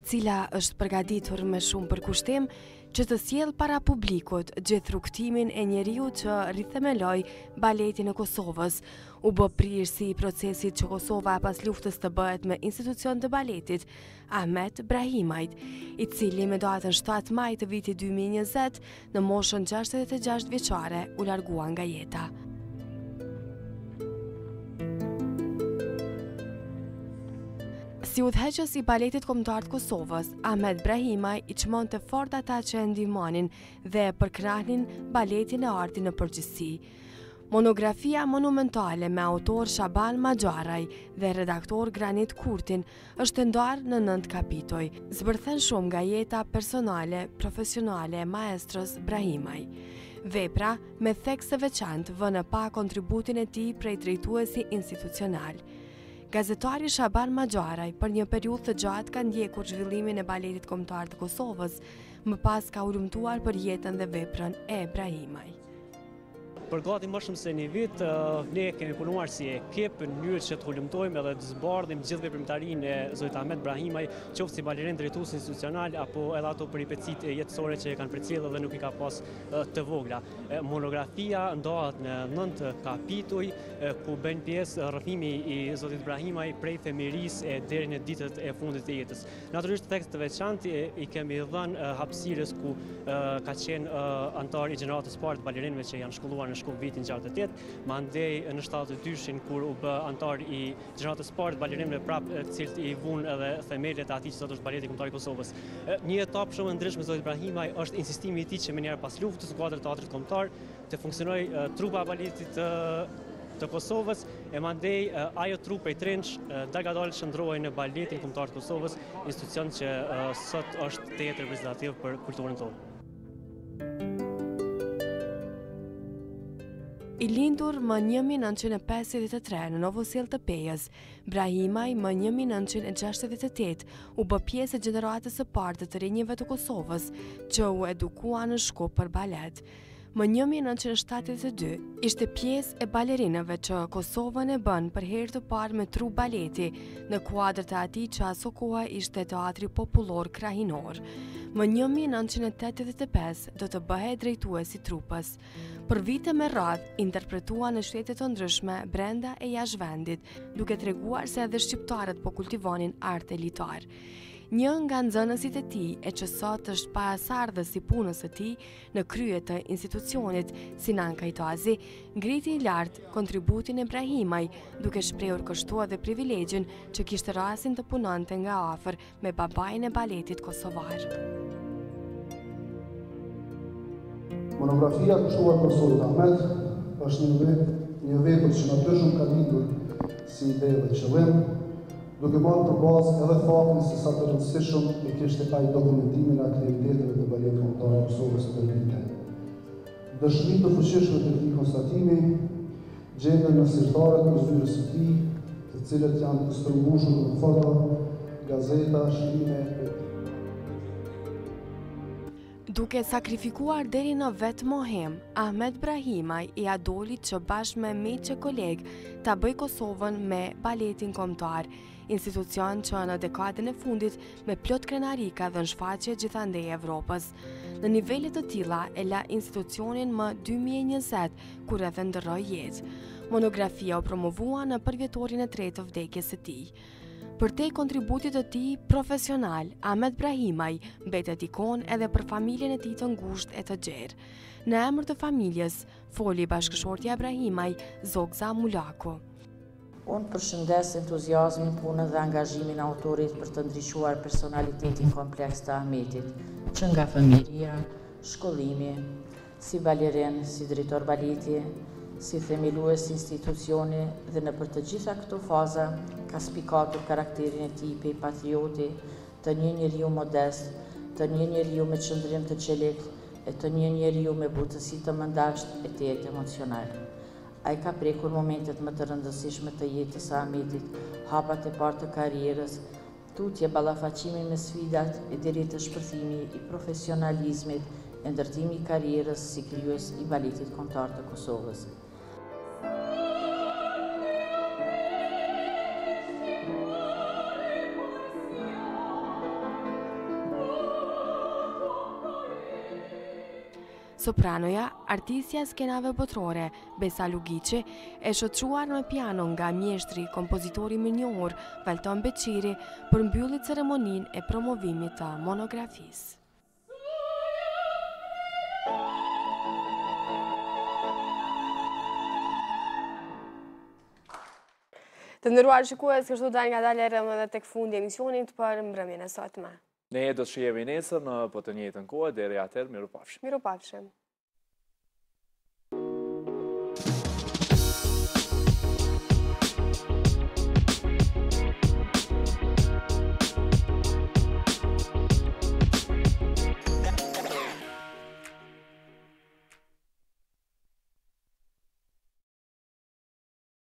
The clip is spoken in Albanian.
cila është përgatitur me shumë përkushtim që të sjellë para publikut gjithë rrugtimin e njeriut që rithemeloi baletin e Kosovës. U bë prirësi i procesit që Kosova pas luftës të bëhet me institucion të baletit, Ahmet Brahimajt, i cili me datën 7 maj të vitit 2020 në moshën 66 vjeçare u largua nga jeta. Si udhëheqës i baletit kombëtar të Kosovës, Ahmet Brahimaj i çmonte fort ata që e ndihmonin dhe e përkrahnin baletin e artit në përgjithësi. Monografia monumentale me autor Shaban Maxharaj dhe redaktor Granit Kurtin është ndarë në 9 kapitoj. Zbërthen shumë nga jeta personale, profesionale e maestros Brahimaj. Vepra me theks të veçantë vënë pa kontributin e tij prej drejtuesi institucional. Gazetari Shaban Maxharaj për një periudhë të gjatë ka ndjekur zhvillimin e baletit kombëtar të Kosovës, më pas ka ulëmtuar për jetën dhe veprën e Brahimaj. Për gati më shumë se një vit, ne kemi punuar si ekip në mënyrë që të hulumtojmë edhe të zbardhim gjithë veprimtarinë e zotit Ahmet Brahimaj, qoftë si balerin drejtues institucional apo edhe ato peripecitë jetësore që e kanë përcjellë dhe nuk i ka pas të vogla. Monografia ndahet në 9 kapituj ku bën pjesë rrëfimi i zotit Brahimaj prej fëmijërisë deri në ditët e fundit të jetës. Natyrisht tekst të veçantë i kemi dhënë hapësirës ku ka qenë antar i gjeneratës së parë të balerinëve që janë shkolluar në shkollë vitin 68, mandej në 72-shin kur u bë antar i gjeneratës së parë të balerinëve prapë të cilët i vunë edhe themelet e atij që sot është baleti kombëtar i Kosovës. Një etapë shumë e ndryshme zotit Brahimaj është insistimi i tij që më njëherë pas luftës në kuadër të teatrit kombëtar të funksionojë trupa e baletit të Kosovës e mandej ajo trupe i trenç dalgadal shndrohej në baletin kombëtar të Kosovës, institucion që sot është teatër reprezentativ për kulturën tonë. I lindur më 1953 në Novosjell të Pejës, Brahimaj më 1968 u bë pjesë e gjeneratës së parë të të rinjve të Kosovës që u edukua në Shkup për balet. Më 1972 ishte pjesë e balerinëve që Kosovën e bën për herë të parë me trup baleti në kuadër të atij që aso koha ishte teatri popullor krahinor. Më 1985 do të bëhej drejtues i trupës. Për vite me radhë interpretua në shtete të ndryshme brenda e jashtë vendit, duke treguar se edhe shqiptarët po kultivonin art elitar. Një nga nxënësit e tij e që sot është pajasardhës i punës së tij në krye të institucionit, Sinan Kajtazi, ngriti i lartë kontributin e Brahimaj, duke shprehur kështu edhe privilegjin që kishte rastin të punonte nga afër me babain e baletit kosovar. Monografia kushtuar për zotit Ahmet është një vepër që natyrshëm ka lindur si ide dhe qëllim, duke bërë për bazë edhe faktin se sa të rëndësishëm e kishte ai dokumentimin e aktiviteteve të baletit kombëtar të Kosovës për vite. Dëshmi të fuqishme të këtij konstatimi gjenden në sirtarët e zyrës së tij, të cilët janë të stërmbushur me foto, gazeta, shkrime. Duke sakrifikuar deri në vetë mohem, Ahmet Brahimaj i adolit që bashkë me miq e koleg ta bëj Kosovën me baletin kombëtar, institucion që në dekadën e fundit me plot krenari ka dhënë shfaqje gjithandej Evropës. Në nivele të tilla e la institucionin më 2020 kur edhe ndërroi jetë. Monografia u promovua në përvjetorin e 3 të vdekjes së tij. Për te kontributit të tij profesional, Ahmet Brahimaj mbetet ikon edhe për familjen e tij të ngushtë e të gjerë. Në emër të familjes, foli bashkëshortja e Brahimaj, Zogza Mulaku. Unë përshëndes entuziazmin, punën dhe angazhimin e autorit për të ndriçuar personalitetin kompleks të Ahmetit, që nga fëmijëria, shkollimi, si balerin, si drejtor baleti, si themelues institucioni dhe në për të gjitha këto faza ka spikatur karakterin e tij pej patrioti, të një njeriu modest, të një njeriu me qëndrim të çelik e të një njeriu me butësi të mëndasht e të jetë emocional. Ai ka prekur momentet më të rëndësishme të jetës së Ahmetit, hapat e parë të karrierës, tutje ballafaqimi me sfidat e deri te shpërthimi i profesionalizmit e ndërtimi i karrierës si krijues i baletit kombëtar të Kosovës. Sopranoja, artistja e skenave botërore, Besa Lugici, e shoqëruar në piano nga mjeshtri, kompozitori minjor, Valton Beqiri, për mbyllit ceremoninë e promovimit të monografisë. Të nderuar shikues, kështu dalë nga dalë erëm edhe tek fundi i emisionit për mbrëmjen e sotme. Ne do të shihemi nesër në po të njëjtën kohë, deri atëherë mirupafshim. Mirupafshim.